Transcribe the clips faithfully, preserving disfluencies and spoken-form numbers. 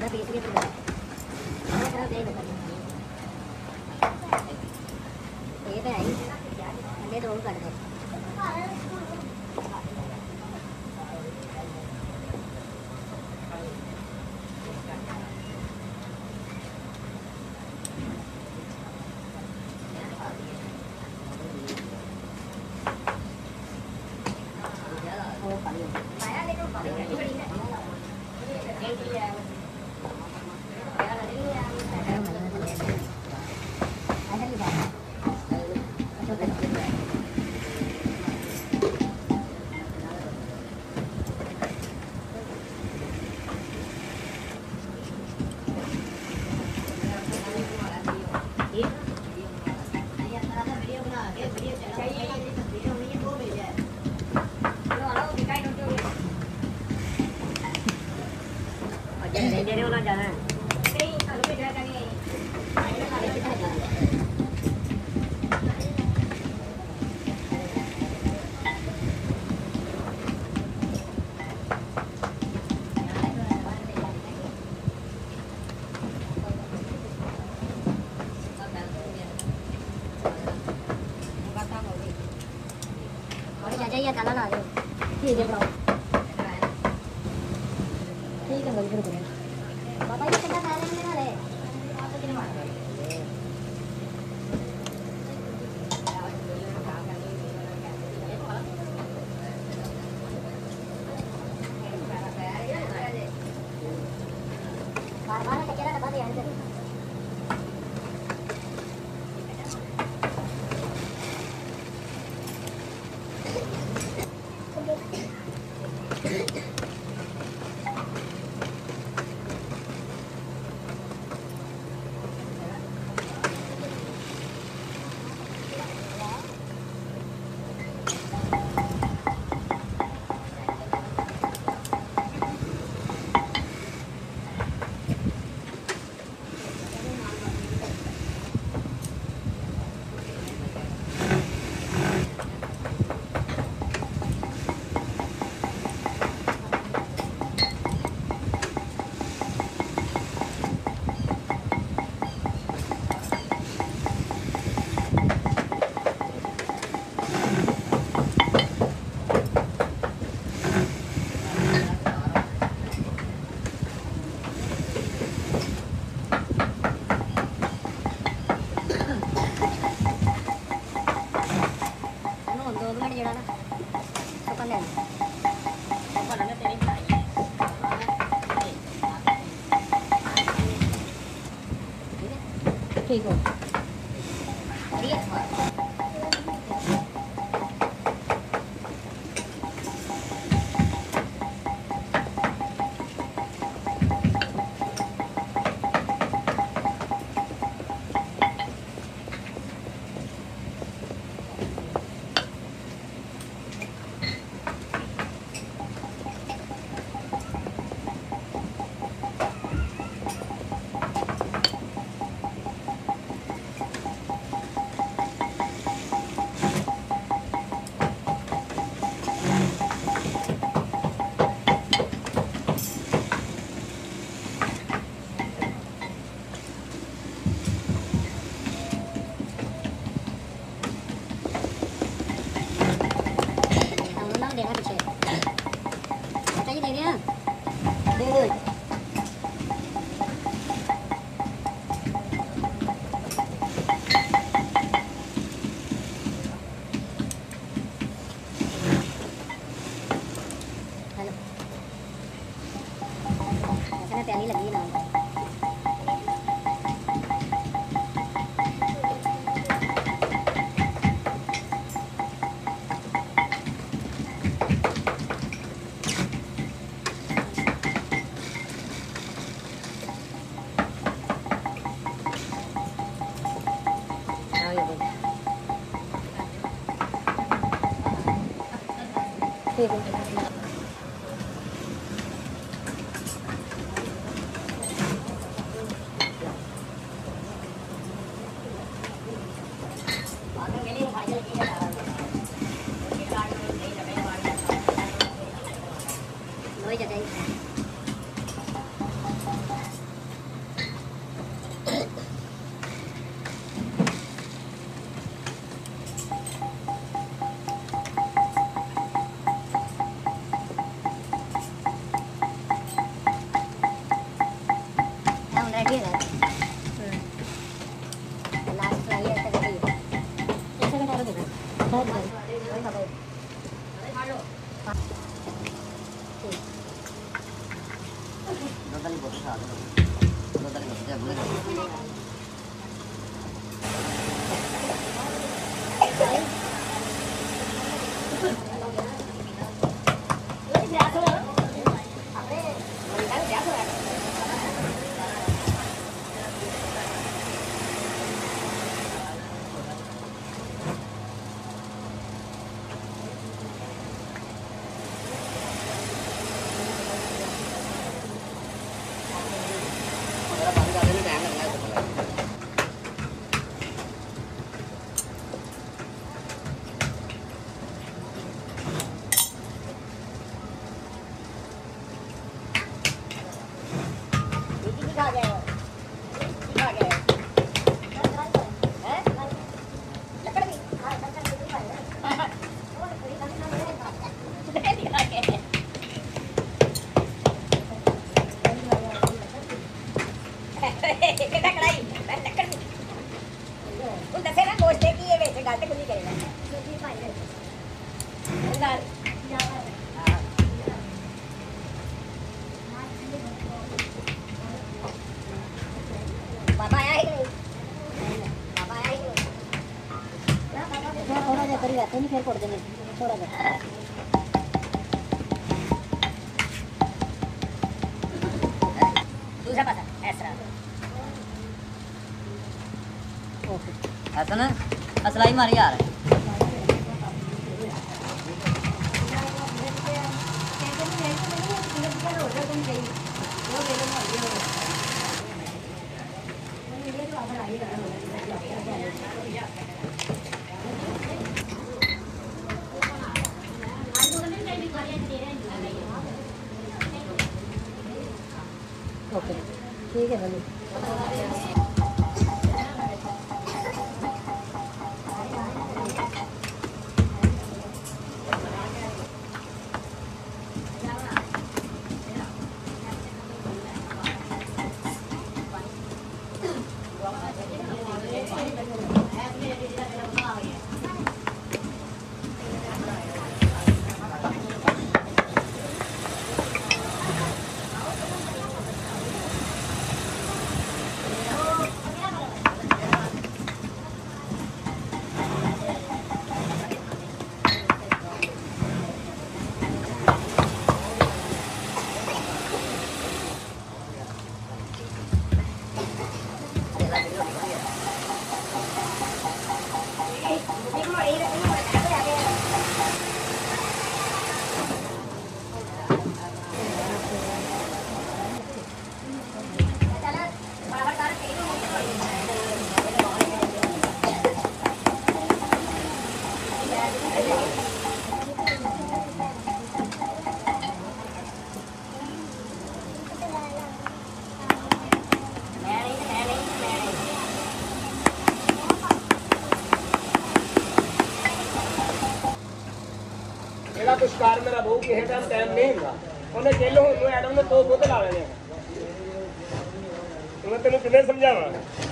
पूरा पीस के पूरा वो तरह दे दो ये पे आई अंडे दो काट दो चाहिए खाना ला दो ठीक है ब्रो ठीक है भाई फिर पापा ये कितना खा रहे हैं वाले आपको कितना मार बार-बार कचरा डब्बा दिया है ठीक हो प्याली लगी ना ठीक है वही फिर फोड़ देंगे थोड़ा सा दूसरा पासा ऐसा ओके ऐसा ना असलाई मारी यार ओके ठीक है भले शिकार मेरा बहु किसी टाइम टाइम नहीं होंगे उन्हें जेल होने एडम ने दो बुत ला लेने मैं तेन कितने समझावा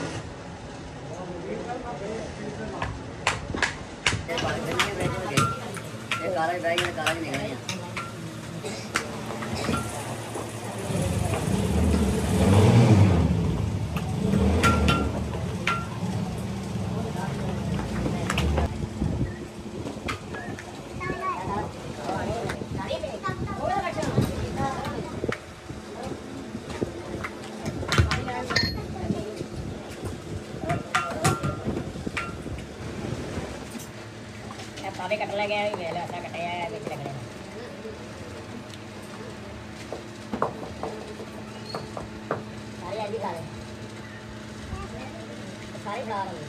पावे कट लगे हैं वेला ऐसा कटाया है बीच लग रहे सारी आदि खा रहे सारी खा रहे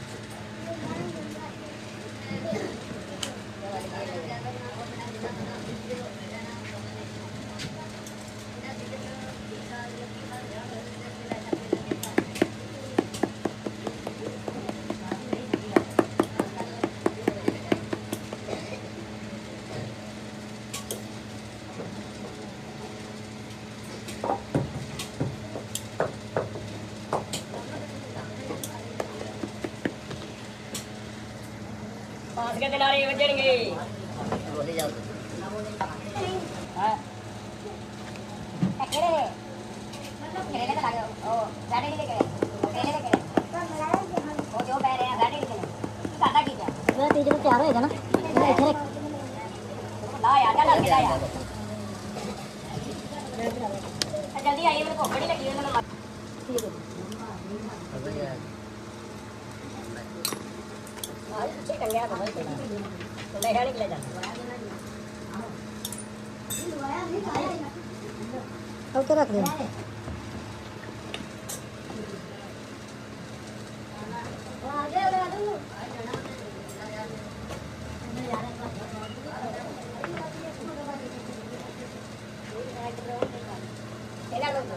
हस के नारे वजणगे बोली जाओ हां केड़े केड़े लगा लगे ओ गाड़ी लेके केड़े लेके ओ जो कह रहे हैं गाड़ी लेके काटा की क्या मैं तीज में तैयार होएगा ना इधर ला यार जा ला यार जल्दी आइए मेरे को बड़ी लगी है ना आज अच्छे टंगे आ भाई तो ले जाने के लिए जा और तो रख दे आगे आ दो चला लो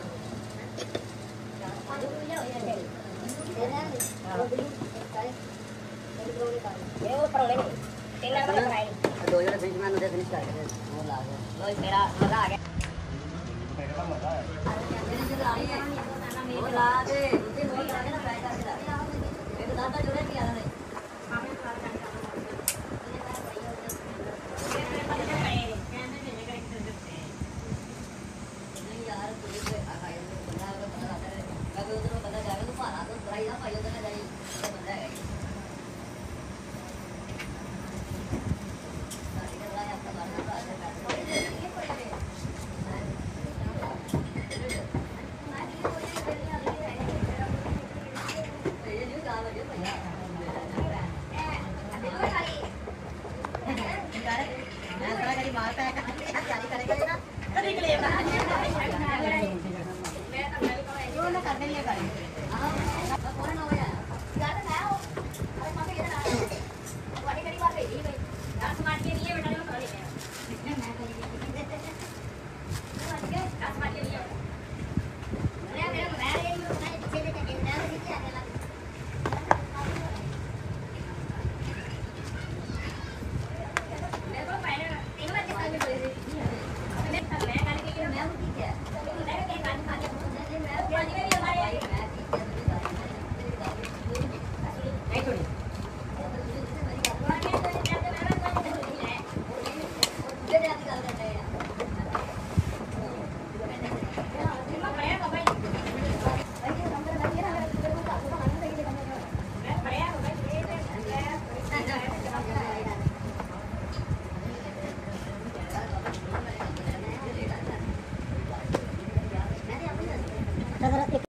ये वो पर नहीं तेरा बड़ा कराई दो जने फिनिश मैन उधर फिनिश कर दे वो ला गया लो तेरा मजा आ गया तेरा मजा है वो ला दे उसे वही ला के ना पैक करके ला ये तो दादा जोड़े किया था नहीं यार तुझे पे आया बंदा का पता आता है कभी उधर बंदा जाएगा तो मारा तो भाई ना भाई उधर जाए तो बंदा है मारता है